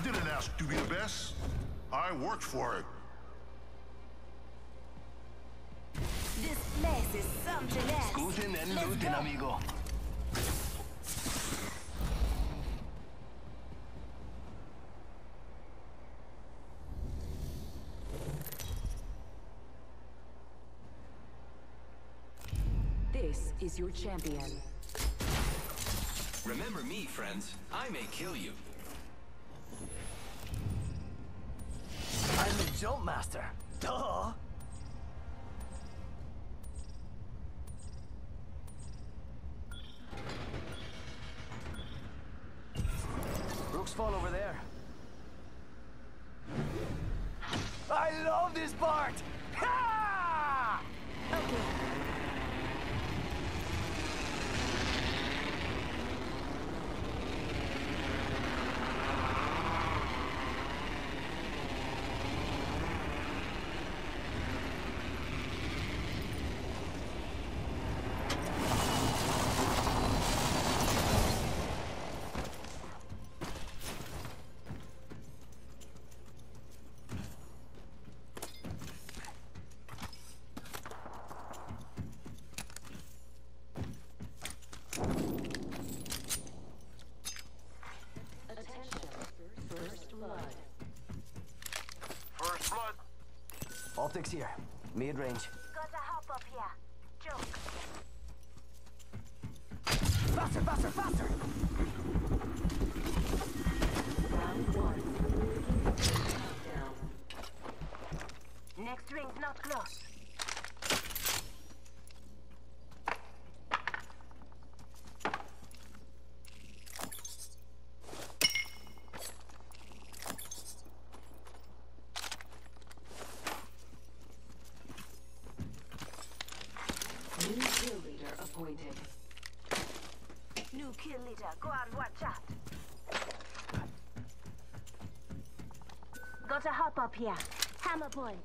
didn't ask to be the best. I worked for it. This place is something else. Scooting and Let's looting, go. amigo. This is your champion. Remember me, friends. I may kill you. I'm the jump master. Duh! Brooks fall over there. I love this part! Ha! Okay. Optics here. Mid-range. Gotta hop up here. Joke. Faster, faster, faster! Round one. Countdown. Next ring's not close. New kill leader appointed. New kill leader. Go on, watch out. Gotta hop up here. Hammer point.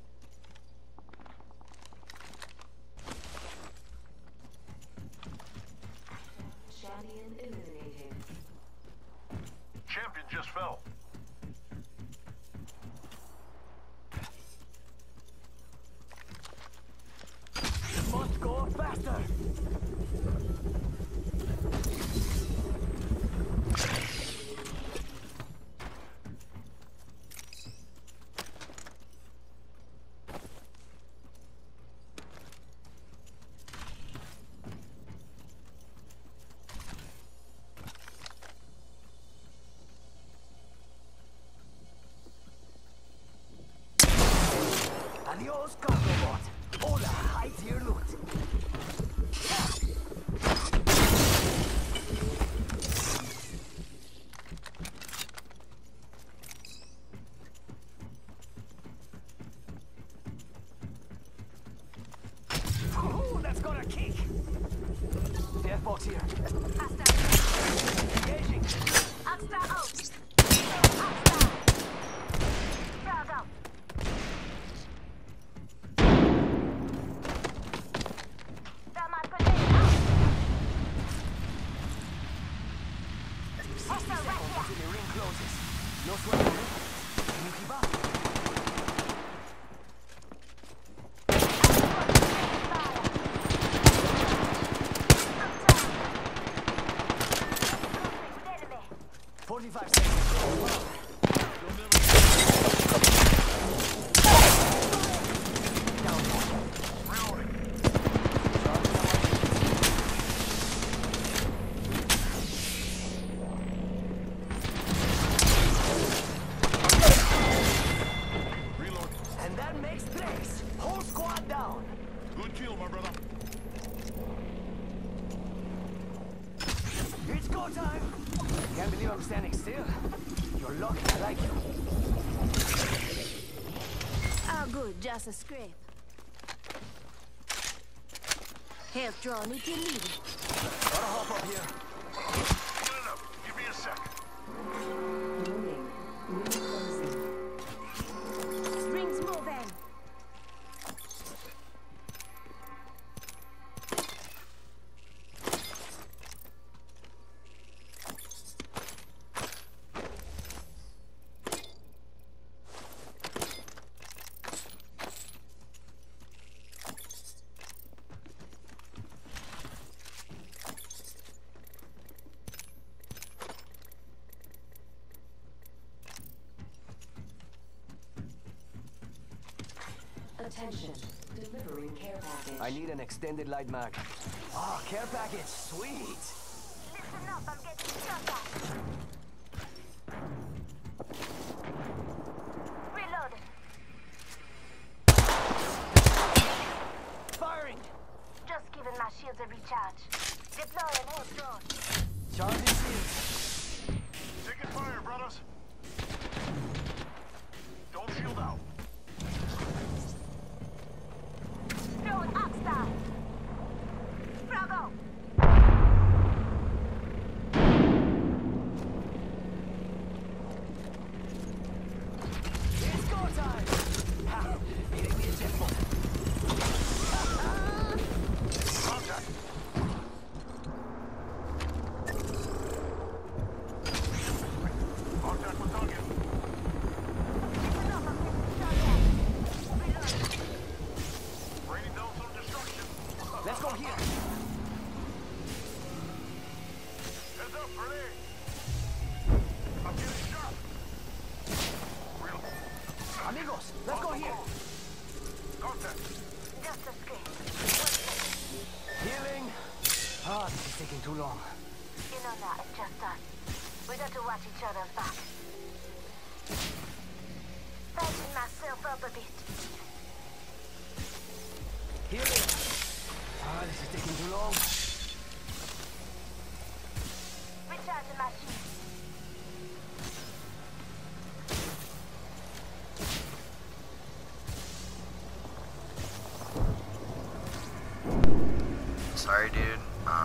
Champion eliminated. Champion just fell. Must go faster! Adios, cargo bot. Hola, high-tier loot. Ooh, that's got a kick. Death box here. Engaging. Asta out. Asta. Frag out. Damn, Until the ring closes. No sweat. Can you keep up? enemy. 45 seconds. And that makes place. Whole squad down. Good kill, my brother. It's go time. Can't believe I'm standing still. You're lucky I like you. Oh, good. Just a scrape. Health drawn if you need it. Gotta hop up here. Good enough. Give me a sec. Warning. Ring closing. Rings moving. Attention, delivering care package. I need an extended light mag. Oh, care package, sweet. Listen up, I'm getting shot at. Reloading. Firing. Just giving my shields a recharge. Deploying whole drone. Charging shields. Taking fire, brothers. Don't shield out. Throwing Oxstar. Bravo. It's go time. Ha! Hitting the eject button. Contact. Contact with target. Listen up, I'm getting shot at. Reloading. Raining down some destruction. Let's go here. Heads up, grenade. I'm getting shot. Real. Amigos, let's go here. Contact. Just a scrape. 1 second. Healing. Ah, this is taking too long. You know that, it's just us. We got to watch each other's back. Patching myself up a bit. Healing. Ah, this is taking too long. Recharging my shield. Sorry, dude.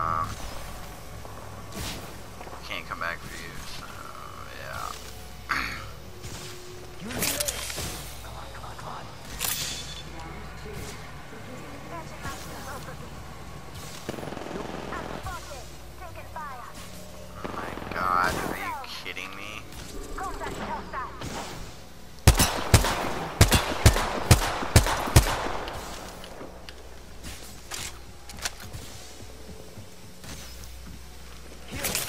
Can't come back for you, so yeah. You need this. Come on, come on, come on. Patching myself up a bit. I'm spotted. Taking fire. Oh my god, are you kidding me? Contact hostile. Healing.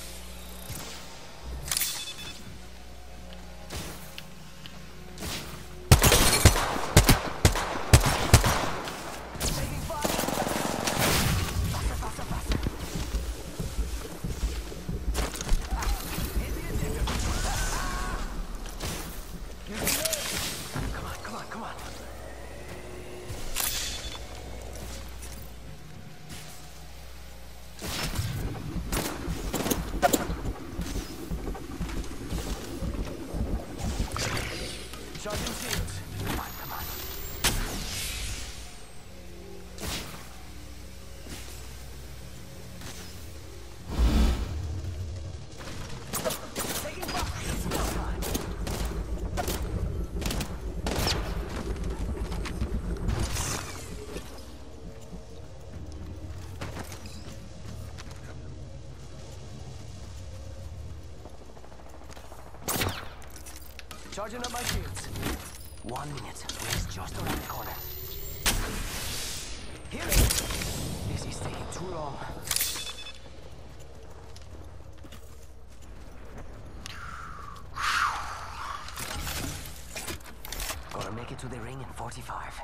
Taking fire. Faster, faster, faster. Hit the ejector. Using this. Come on, come on, come on. Charging shields. Come on, come on. Taking fire. Come on. Charging up my shields. 1 minute. Way's just around the corner. Healing. This is taking too long. Gotta make it to the ring in 45.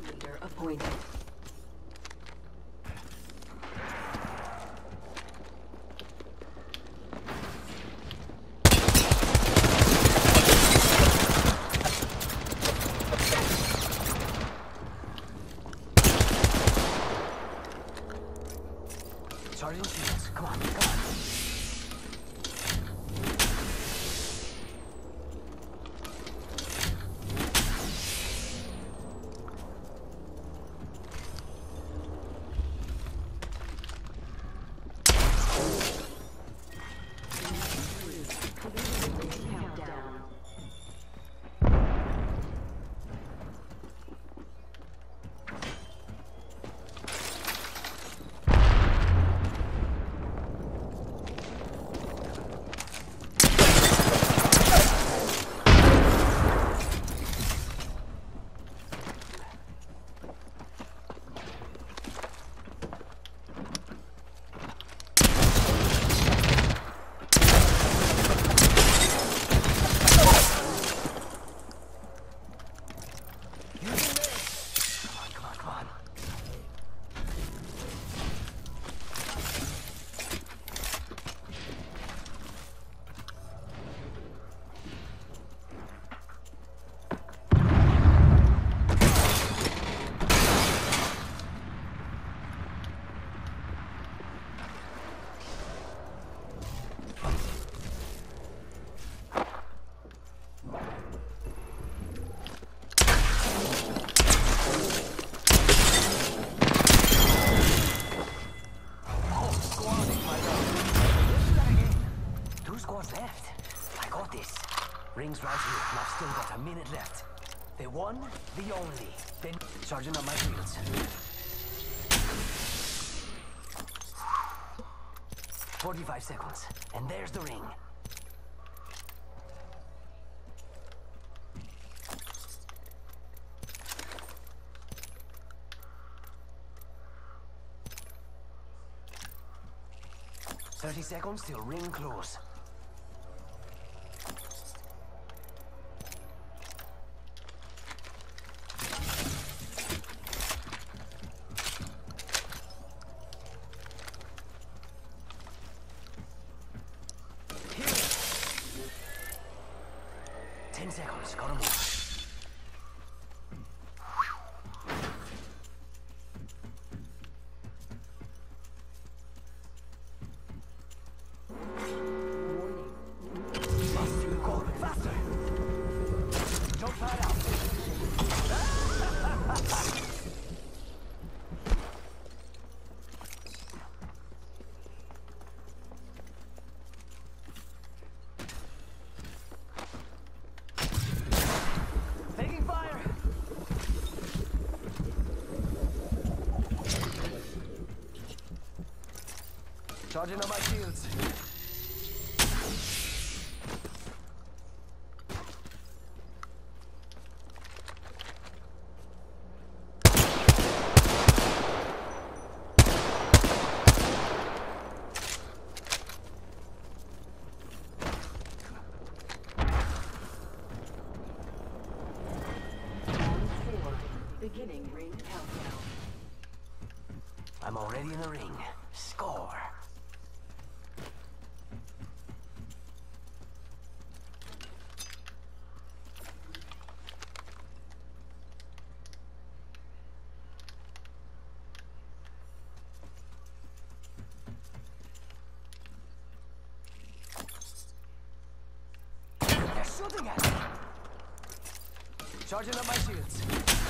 leader appointed. Charging shields. Come on, come on. Countdown. Come on, come on. Two squads left. I got this. Rings right here, and I've still got a minute left. The one, the only. Then charging up my shields. 45 seconds, and there's the ring. "30 seconds till ring close." Here. 10 seconds, gotta move. Go faster! Don't pad out. Taking fire! Charging on my shields. Beginning ring countdown. I'm already in the ring. Score. They're shooting at me. Charging up my shields.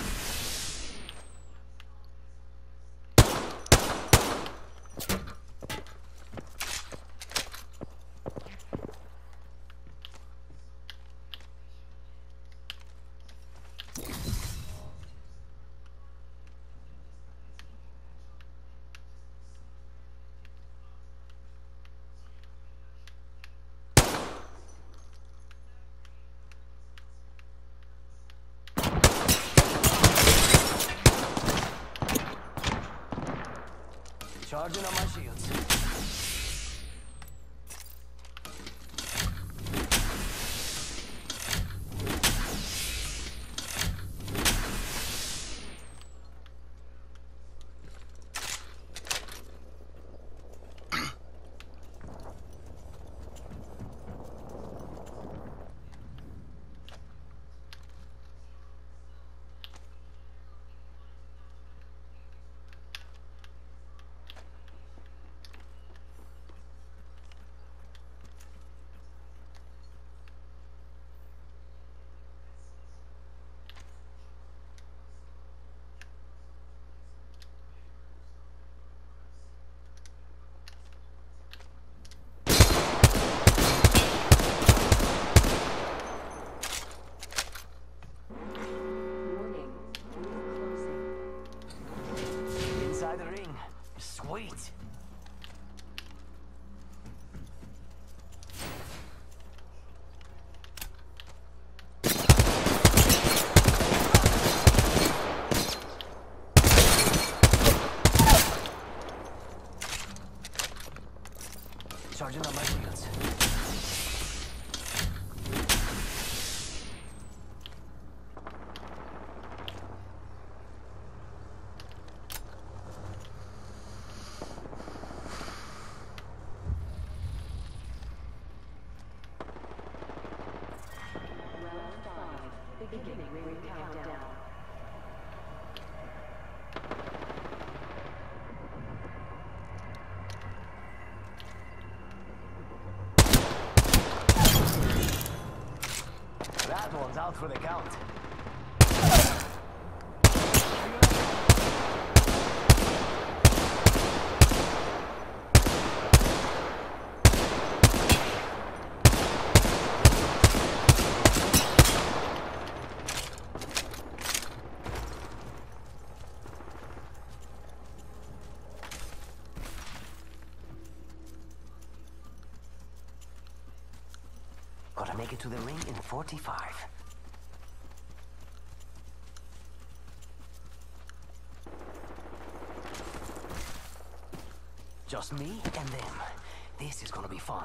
Charging on my shields. Recharging on my shields. Beginning ring countdown. That one's out for the count. Gotta make it to the ring in 45. Just me and them. This is gonna be fun.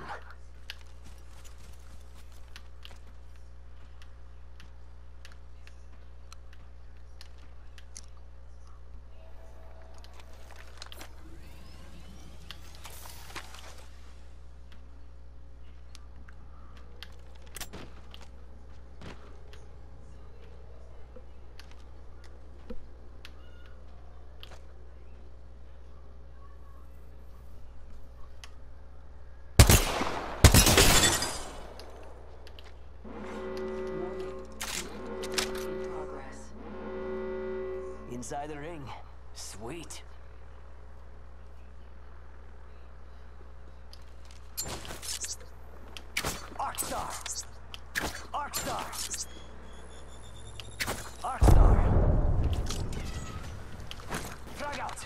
Inside the ring. Sweet. Arcstar! Arcstar! Arcstar! Frag out!